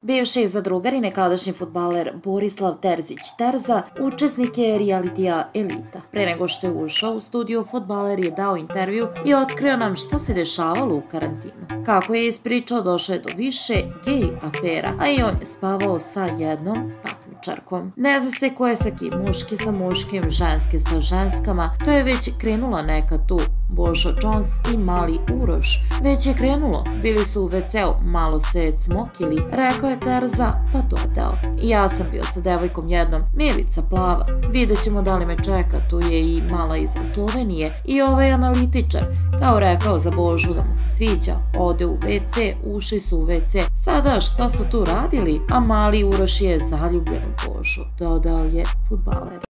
Bivši zadrugar i nekadašnji fudbaler Borislav Terzić Terza učesnik je realitija Elita. Pre nego što je ušao u studio, fudbaler je dao intervju i otkrio nam šta se dešavalo u karantinu. Kako je ispričao, došlo je do više gej afera, a i on je spavao sa jednom takmičarkom. Ne zna se ko je sa kim, muški sa muškim, ženske sa ženskama, to je već krenula neka tu Božo Jones i mali Uroš. Već je krenulo, bili su u WC-u, malo se cmokili, rekao je Terza, pa dodao. Ja sam bio sa devojkom jednom, Milica plava, vidjet ćemo da li me čeka, tu je i mala iz Slovenije i ovaj analitičar. Kao rekao za Božu da mu se sviđa, ode u WC, ušli su u WC, sada šta su tu radili, a mali Uroš je zaljubljen u Božu, dodao je fudbaler.